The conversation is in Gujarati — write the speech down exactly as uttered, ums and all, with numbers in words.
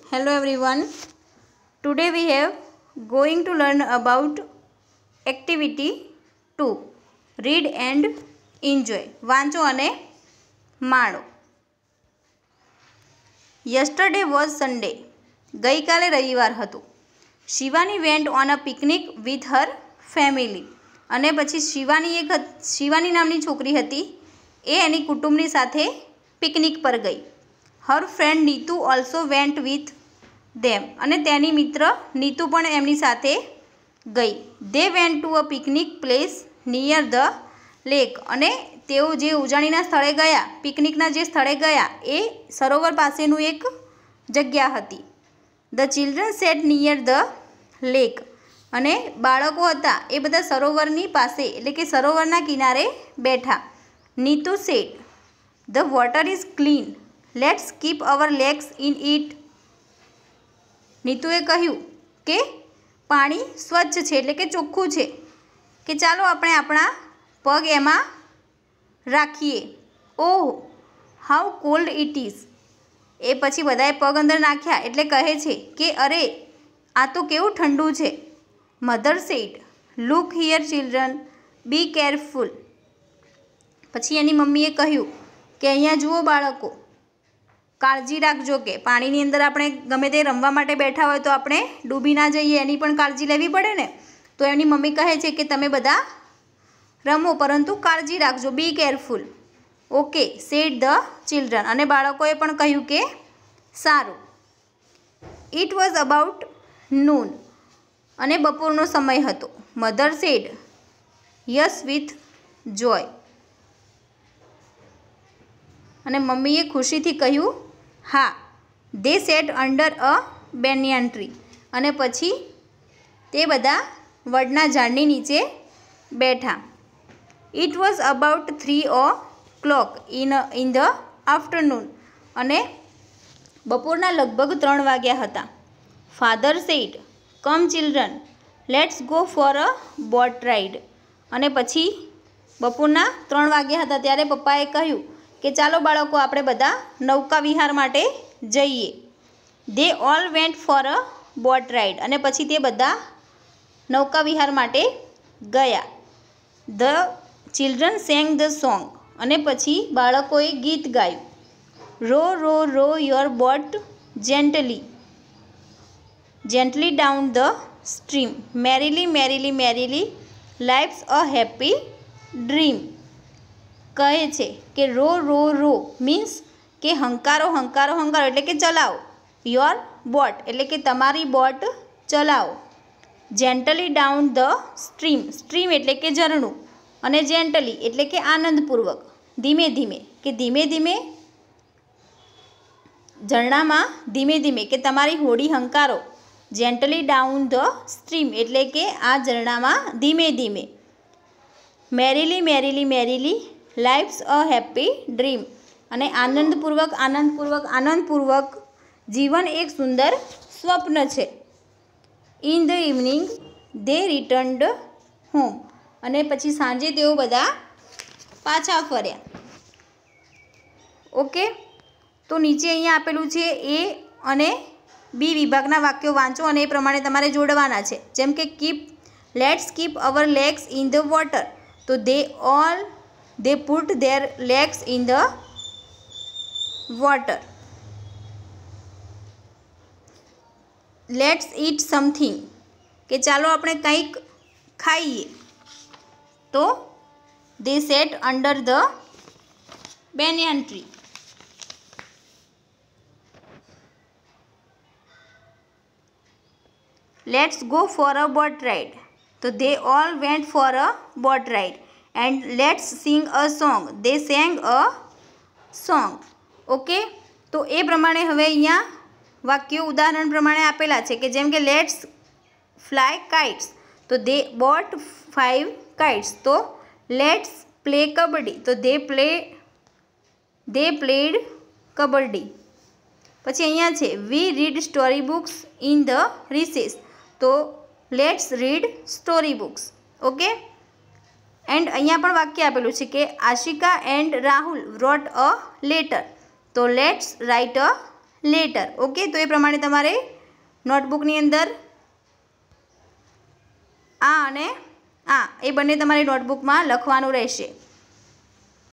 Hello everyone. Today we have going to learn about activity two. Read and enjoy. વાંચો અને માણો. Yesterday was Sunday. ગઈકાલે રવિવાર હતું. Shivani went on a picnic with her family. અને પછી શિવાની એક શિવાની નામની છોકરી હતી. એ એની કુટુંબની સાથે પિકનિક પર ગઈ. Her friend Neetu also went with them. અને તેની મિત્ર નીતુ પણ એમની સાથે ગઈ. They went to a picnic place near the lake. અને તેઓ જે ઉજાણીના સ્થળે ગયા, પિકનિકના જે સ્થળે ગયા એ સરોવર પાસેનું એક જગ્યા હતી. The children sat near the lake. અને બાળકો હતા એ બધા સરોવરની પાસે એટલે કે સરોવરના કિનારે બેઠા. Neetu said the water is clean, let's keep our legs in it. નીતુએ કહ્યું કે પાણી સ્વચ્છ છે એટલે કે ચોખ્ખું છે, કે ચાલો આપણે આપણા પગ એમાં રાખીએ. Oh how cold it is. એ પછી બધાએ પગ અંદર નાખ્યા એટલે કહે છે કે અરે આ તો કેવું ઠંડુ છે. Mother said look here children, be careful. પછી એની મમ્મીએ કહ્યું કે અહીંયા જુઓ બાળકો, કાળજી રાખજો, કે પાણીની અંદર આપણે ગમે તે રમવા માટે બેઠા હોય તો આપણે ડૂબી ના જઈએ એની પણ કાળજી લેવી પડે ને. તો એમની મમ્મી કહે છે કે તમે બધા રમો પરંતુ કાળજી રાખજો, be careful. Okay said the children. અને બાળકોએ પણ કહ્યું કે સારું. It was about noon. અને બપોરનો સમય હતો. Mother said yes with joy. અને મમ્મીએ ખુશીથી કહ્યું હા. They sat under a banyan tree. અને પછી તે બધા વડના ઝાડની નીચે બેઠા. It was about three o'clock in in the afternoon. અને બપોરના લગભગ ત્રણ વાગ્યા હતા. Father said come children, let's go for a boat ride. અને પછી બપોરના ત્રણ વાગ્યા હતા ત્યારે પપ્પાએ કહ્યું કે ચાલો બાળકો આપણે બધા નૌકા વિહાર માટે જઈએ. They all went for a boat ride. અને પછી તે બધા નૌકા વિહાર માટે ગયા. The children sang the song. અને પછી બાળકોએ ગીત ગાયું. Row row row your boat gently gently down the stream, merrily merrily merrily life's a happy dream. કહે છે કે રો રો રો મીન્સ કે હંકારો હંકારો હંકારો એટલે કે ચલાવો. યોર બોટ એટલે કે તમારી બોટ ચલાવો. Gently down the stream, stream એટલે કે ઝરણું, અને જેન્ટલી એટલે કે આનંદપૂર્વક, ધીમે ધીમે, કે ધીમે ધીમે ઝરણામાં ધીમે ધીમે, કે તમારી હોડી હંકારો. જેન્ટલી ડાઉન ધ સ્ટ્રીમ એટલે કે આ ઝરણામાં ધીમે ધીમે. Merrily merrily merrily life's a happy dream. અને આનંદપૂર્વક આનંદપૂર્વક આનંદપૂર્વક જીવન એક સુંદર સ્વપ્ન છે. In the evening they returned home. અને પછી સાંજે તેઓ બધા પાછા ફર્યા. ઓકે, તો નીચે અહીંયા આપેલું છે એ અને બી વિભાગના વાક્યો વાંચો અને એ પ્રમાણે તમારે જોડવાના છે. જેમ કે keep let's keep our legs in the water. તો they all they put their legs in the water. Let's eat something, કે ચાલો આપણે કંઈક ખાઈએ. તો they sat under the banyan tree. Let's go for a boat ride. તો they all went for a boat ride. And let's sing a song. They sang a song. Okay, તો એ પ્રમાણે હવે અહીંયા વાક્યો ઉદાહરણ પ્રમાણે આપેલા છે, કે જેમ કે લેટ્સ ફ્લાય કાઇટ્સ. તો દે બોટ ફાઇવ કાઇટ્સ. તો લેટ્સ પ્લે કબડ્ડી. તો they play they played kabaddi. પછી અહીંયા છે we read story books in the recess. તો let's read story books. Okay, and અહીંયા પણ વાક્ય આપેલું છે કે Ashika and Rahul wrote a letter. તો let's write a letter. Okay, તો એ પ્રમાણે તમારે નોટબુકની અંદર આ અને આ એ બંને તમારી નોટબુકમાં લખવાનું રહેશે.